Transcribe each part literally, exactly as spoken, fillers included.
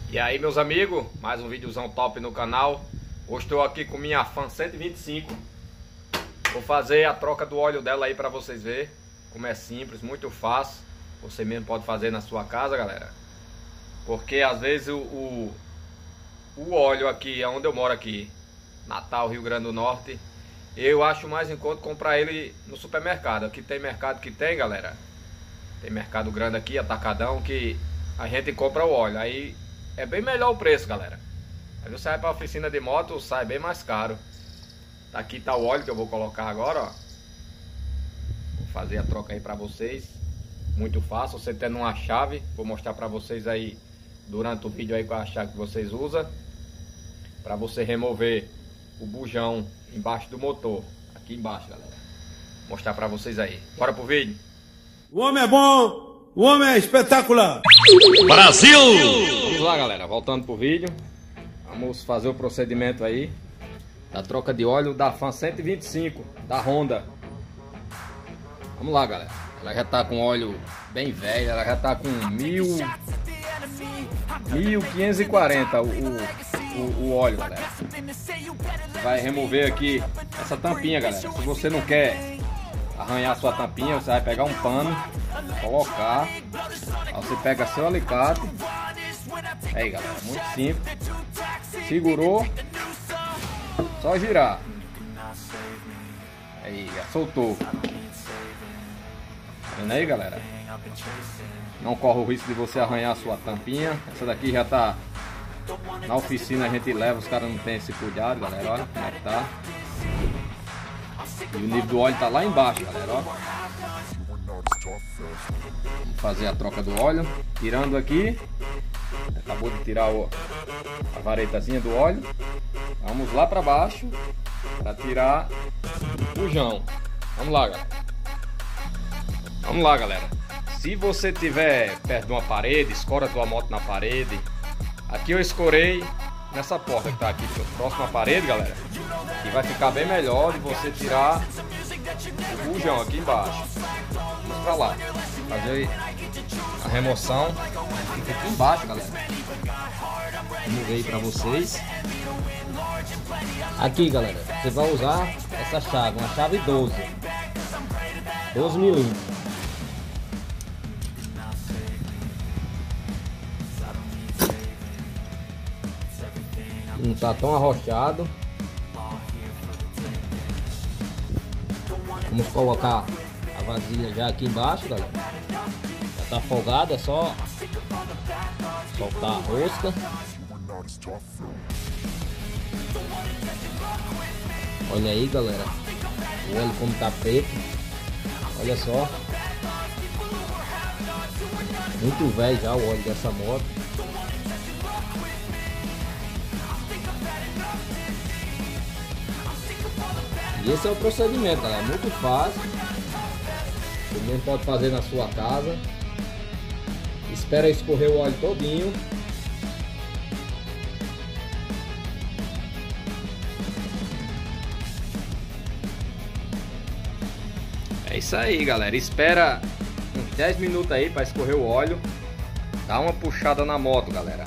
E aí, meus amigos, mais um videozão top no canal. Hoje estou aqui com minha Fan cento e vinte e cinco. Vou fazer a troca do óleo dela aí para vocês verem como é simples, muito fácil. Você mesmo pode fazer na sua casa, galera. Porque às vezes o, o, o óleo aqui, onde eu moro aqui, Natal, Rio Grande do Norte, eu acho mais em conta comprar ele no supermercado. Aqui tem mercado que tem, galera. Tem mercado grande aqui, atacadão, que a gente compra o óleo. Aí é bem melhor o preço, galera. Aí você vai para a oficina de moto, sai bem mais caro. Aqui tá o óleo que eu vou colocar agora, ó. Vou fazer a troca aí para vocês. Muito fácil, você tendo uma chave. Vou mostrar para vocês aí durante o vídeo aí qual a chave que vocês usam para você remover o bujão embaixo do motor. Aqui embaixo, galera. Vou mostrar para vocês aí. Bora pro vídeo. O homem é bom! O homem é espetacular! Brasil! Vamos lá, galera, voltando pro vídeo. Vamos fazer o procedimento aí da troca de óleo da Fan cento e vinte e cinco da Honda. Vamos lá, galera. Ela já tá com óleo bem velho, ela já tá com mil quinhentos e quarenta o, o, o óleo, galera. Você vai remover aqui essa tampinha, galera. Se você não quer arranhar sua tampinha, você vai pegar um pano, colocar, aí você pega seu alicate. Aí, galera, muito simples. Segurou, só girar. Aí, já soltou. Tá vendo aí, galera? Não corre o risco de você arranhar a sua tampinha. Essa daqui já tá na oficina, a gente leva, os caras não tem esse cuidado, galera. Olha como é que tá. E o nível do óleo tá lá embaixo, galera, ó. Vamos fazer a troca do óleo. Tirando aqui. Acabou de tirar o, a varetazinha do óleo. Vamos lá para baixo para tirar o bujão. Vamos lá, galera. Vamos lá, galera. Se você tiver perto de uma parede, escora a tua moto na parede. Aqui eu escorei nessa porta que tá aqui próximo à parede, galera. E vai ficar bem melhor de você tirar o bujão aqui embaixo. Vamos pra lá. Fazer a remoção. Fica aqui embaixo, galera. Vamos ver aí pra vocês. Aqui, galera, você vai usar essa chave, uma chave doze. doze milímetros. Não tá tão arrochado. Vamos colocar a vasilha já aqui embaixo, galera. Já tá folgada, é só soltar a rosca. Olha aí, galera, o óleo como tá preto. Olha só, muito velho já o óleo dessa moto. E esse é o procedimento, galera, muito fácil. Você mesmo pode fazer na sua casa. Espera escorrer o óleo todinho. É isso aí, galera. Espera uns dez minutos aí para escorrer o óleo. Dá uma puxada na moto, galera,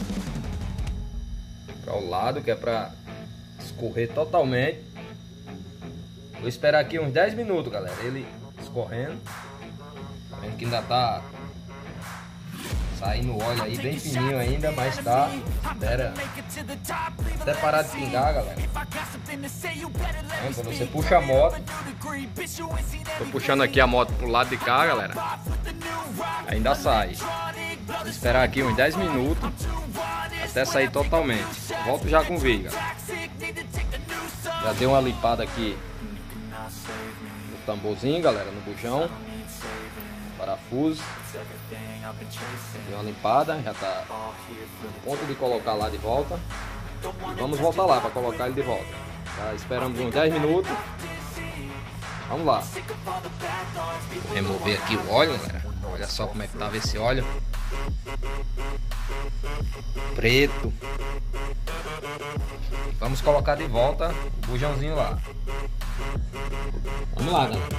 para o lado, que é para escorrer totalmente. Vou esperar aqui uns dez minutos, galera, ele escorrendo. Tá vendo que ainda tá saindo óleo aí, bem fininho ainda, mas tá. Espera até parar de pingar, galera. Quando você puxa a moto, tô puxando aqui a moto pro lado de cá, galera, ainda sai. Vou esperar aqui uns dez minutos até sair totalmente. Volto já com o vídeo, galera. Já dei uma limpada aqui no tamborzinho, galera, no bujão, parafuso. Dei uma limpada, já tá no ponto de colocar lá de volta. E vamos voltar lá para colocar ele de volta. Tá? Esperamos uns dez minutos. Vamos lá. Vou remover aqui o óleo, galera. Olha só como é que tava esse óleo. Preto. Vamos colocar de volta o bujãozinho lá. Vamos lá, galera.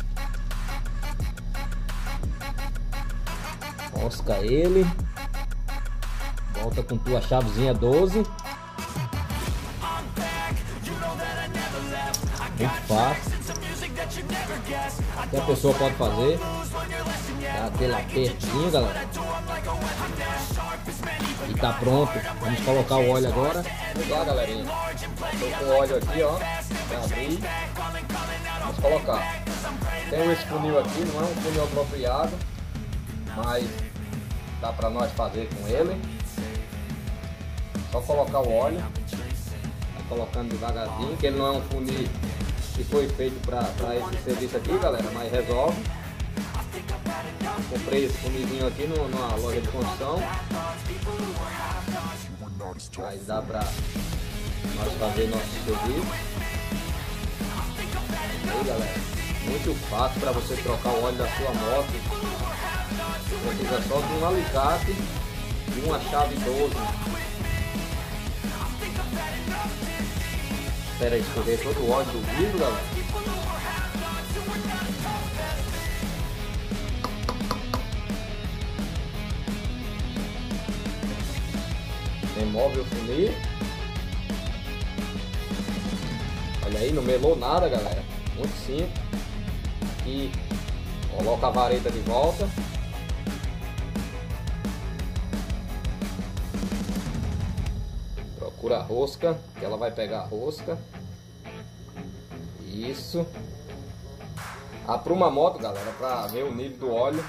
Mosca ele. Volta com tua chavezinha doze. Muito fácil. Qualquer pessoa pode fazer. Dá aquele apertinho, galera. E tá pronto. Vamos colocar o óleo agora. Vamos lá, galerinha. Tô com o óleo aqui, ó. Pra abrir. Vamos colocar. Tenho esse funil aqui, não é um funil apropriado, mas dá pra nós fazer com ele. Só colocar o óleo. Tá colocando devagarzinho, que ele não é um funil que foi feito pra, pra esse serviço aqui, galera, mas resolve. Comprei esse funilzinho aqui no, numa loja de construção. Mas dá pra nós fazer nosso serviço. Aí, galera, muito fácil para você trocar o óleo da sua moto. Precisa só de um alicate e uma chave doze. Espera escorrer todo o óleo do vidro, galera. Remove o funil. Olha aí, não melou nada, galera. Muito simples. Aqui, coloca a vareta de volta. Procura a rosca, que ela vai pegar a rosca. Isso. Apruma a moto, galera, para ver o nível do óleo.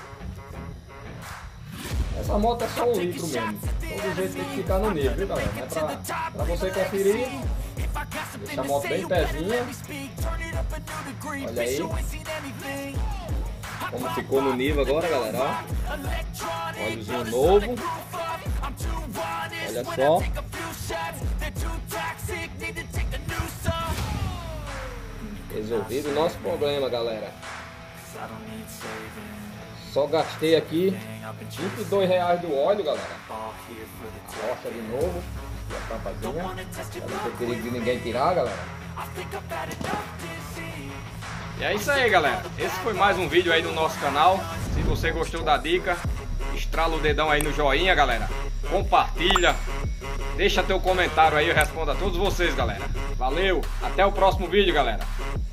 Essa moto é só um litro mesmo. Todo jeito tem que ficar no nível, viu, galera? É pra, pra você conferir. Deixa a moto bem pezinha. Olha aí como ficou no nível agora, galera, ó. Óleozinho novo. Olha só. Resolvido o nosso problema, galera. Só gastei aqui vinte e dois reais do óleo, galera. Rocha de novo. E a tampazinha. Pra não ter perigo de ninguém tirar, galera. E é isso aí, galera. Esse foi mais um vídeo aí do nosso canal. Se você gostou da dica, estrala o dedão aí no joinha, galera. Compartilha. Deixa teu comentário aí, eu respondo a todos vocês, galera. Valeu, até o próximo vídeo, galera.